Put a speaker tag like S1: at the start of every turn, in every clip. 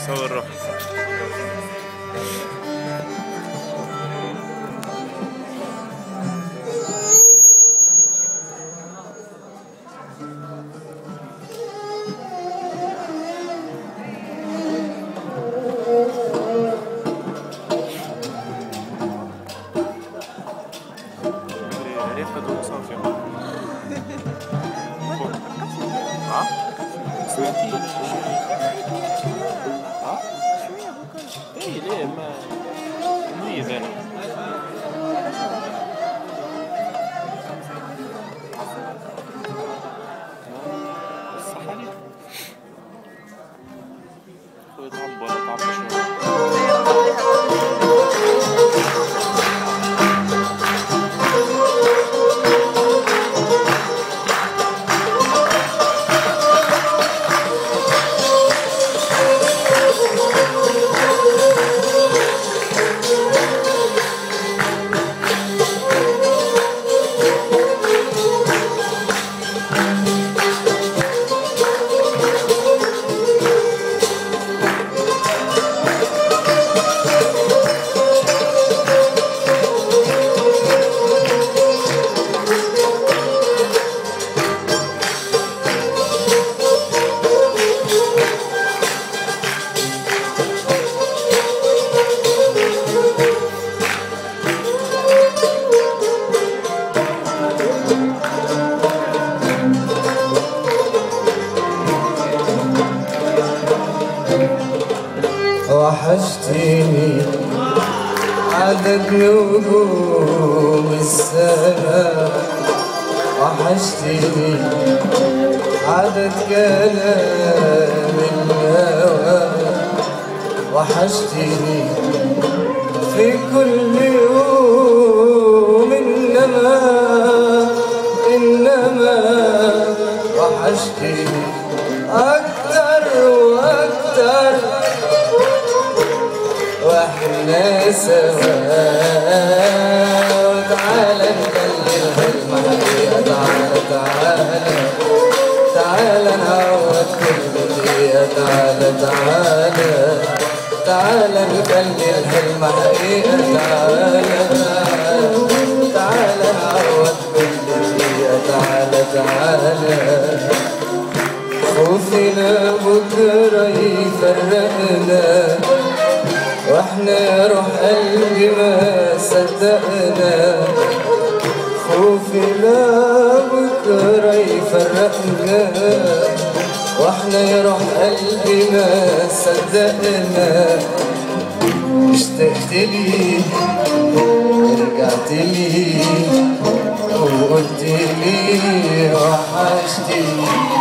S1: صور روح. ريحة دوب صافية. ها؟ سويتي ها؟ اي ليه ما مميز انا. صح عليك. خذ طعم ولا طعم شوية.
S2: وحشتيني عدد نجوم السماء، وحشتيني عدد كلام الهوى، وحشتيني في كل يوم إنما وحشتيني أكتر وأكتر واحنا سوا. وتعالى نكلمها المحبية، تعالى نعوض كل دقيقة، تعالى نكلمها المحبية، تعالى نعوض كل دقيقة، تعالى. خوفنا بكرة يفرقنا، واحنا روح قلبي ما صدقنا. خوفنا بكرة يفرقنا، واحنا روح قلبي ما صدقنا. اشتقت لي رجعت لي وقلت لي وحشتني.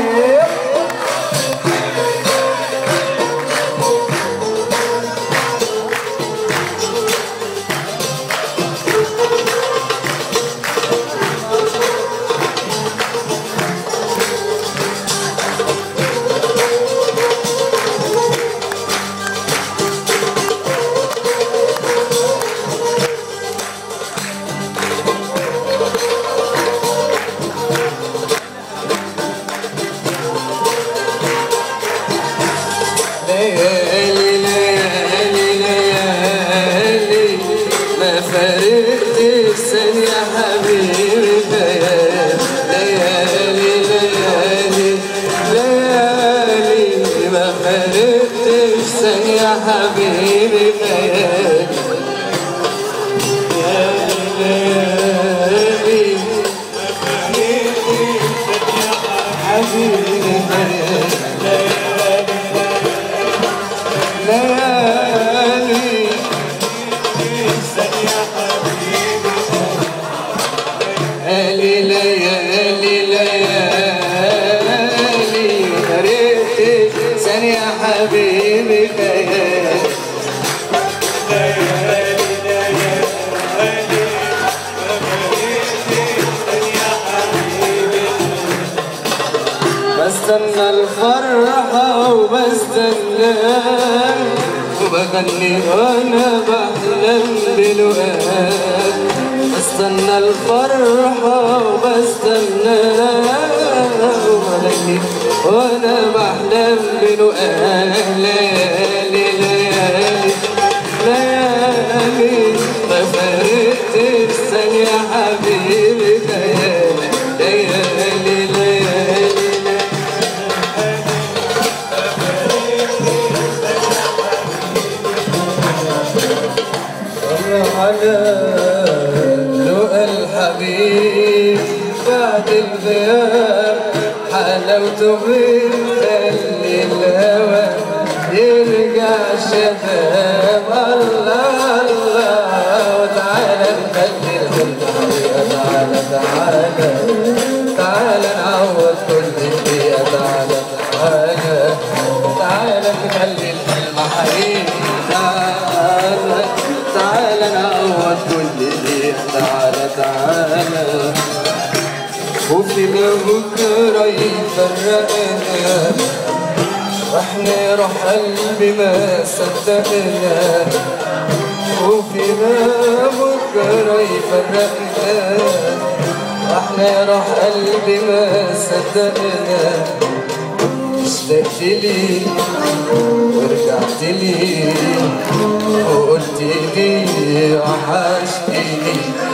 S2: بستنى الفرحة وبستنى وبغني وانا بحلم بلقاك. بستنى الفرحة وبستنى وبغني وانا بحلم بلقاك. على لقى الحبيب بعد الغياب حلاوته بتخلي الهوى يرجع شباب. الله الله وتعالى نخلي الحلم حقيقة. تعالى تعالى تعالى نعوض كل دقيقة. تعالى تعالى تعالى نخلي الحلم حقيقة. تعالى تعالى نعوض كل دقيقة. تعالى تعالى وفيما بكرة يفرقنا رح نروح قلبي ما صدقنا. وفيما بكرة يفرقنا رح نروح قلبي ما صدقنا. اشتقت لي ورجعت لي وقلت لي وحشتني.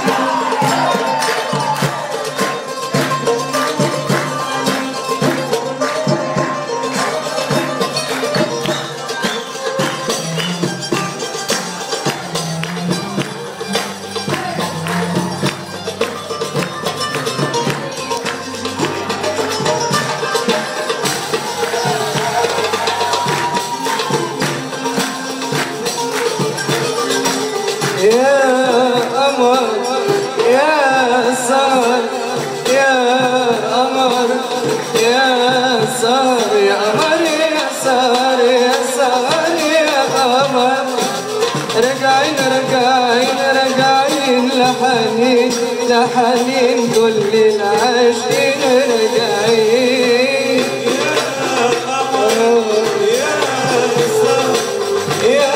S2: يا قمر يا سهر يا قمر يا سهر يا قمر يا سهر يا سهر يا قمر. رجعين رجعين رجعين لحنين لحنين كل العاشقين رجعين. يا قمر يا سهر يا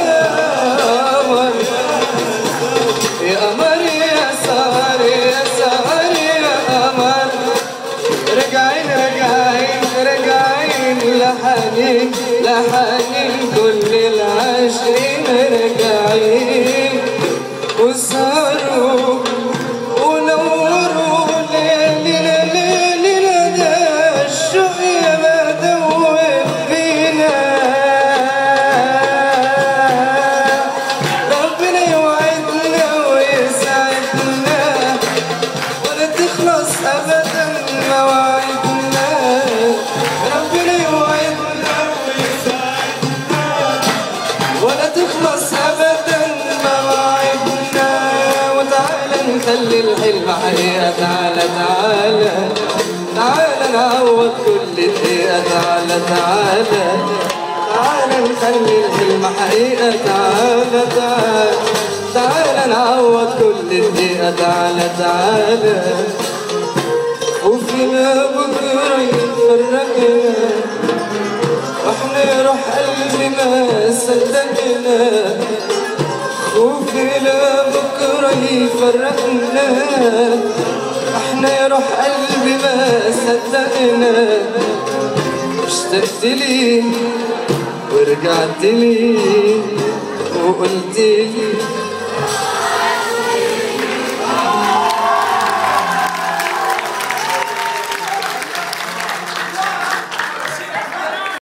S2: قمر يا سهر يا سهر يا قمر. رجعين رجعين رجعين لحنين لحنين كل العاشقين رجعين. وسهروا ونوروا ليلنا ليلنا ده الشوق يا ما دوب فينا. ربنا يوعدنا ويسعدنا ولا تخلص ابدا مواعيدنا. ربنا يوعدنا ويسعدنا ولا تخلص ابدا مواعيدنا. وتعالى نخلي الحلم حقيقة. تعالى تعالى تعالى نعوض كل دقيقة. تعالى تعالى تعالى نخلي الحلم حقيقة. تعالى تعالى تعالى نعوض كل دقيقة. تعالى تعالى وفينا بكرة يفرقنا رح نروح قلبي ما صدقنا. وفينا بكرة يفرقنا رح نروح قلبي ما صدقنا. اشتقت لي ورجعت لي وقلت لي